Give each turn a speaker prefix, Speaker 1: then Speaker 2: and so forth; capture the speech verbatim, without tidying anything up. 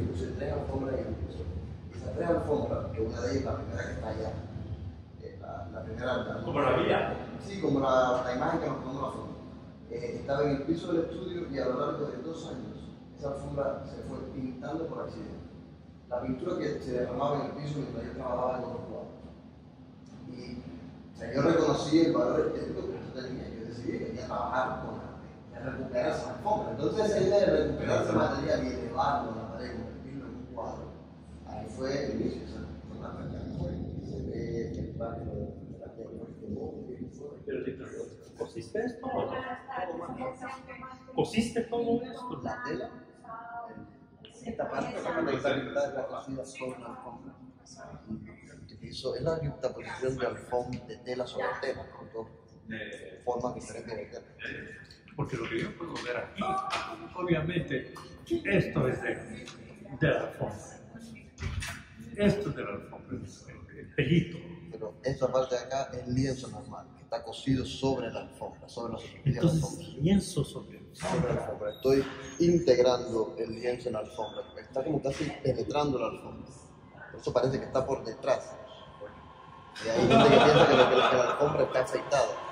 Speaker 1: puse tres alfombras en el piso. Esas tres alfombras, que una de ellas, la primera que está allá, eh, la, la primera... La,
Speaker 2: ¿Como la vía?
Speaker 1: Sí, como la, la imagen que nos tomó la foto. Eh, estaba en el piso del estudio y a lo largo de dos años esa alfombra se fue pintando por accidente. La pintura que se derramaba en el piso mientras yo trabajaba en otros cuadros. Y o sea, yo reconocí el valor estético que esto tenía. Yo decidí que quería trabajar con arte, de recuperar esa alfombra. Entonces esa idea de recuperar ese material y elevarlo en la pared, convertirlo en un cuadro, ahí fue el inicio. O sea, fue una práctica. Se ve el barrio de la tela.
Speaker 2: ¿Cosiste esto? ¿Cosiste todo esto?
Speaker 1: La tela, esta parte, la parte que está pintada es la cosida sobre la alfombra. Utilizo, es la juxtaposición de alfombra, de tela sobre tela, con dos formas diferentes de tela.
Speaker 2: Porque lo que yo puedo ver aquí, obviamente, esto es de, de la alfombra. Esto es de la alfombra, el pelito.
Speaker 1: Pero esta parte de acá es lienzo normal, que está cosido sobre la alfombra, sobre la superficie de la
Speaker 2: Entonces,
Speaker 1: alfombra.
Speaker 2: lienzo sobre
Speaker 1: Sobre la alfombra. Estoy integrando el lienzo en la alfombra, está como casi penetrando la alfombra. Por eso parece que está por detrás. Y hay gente que piensa que, lo que, que la alfombra está afeitada.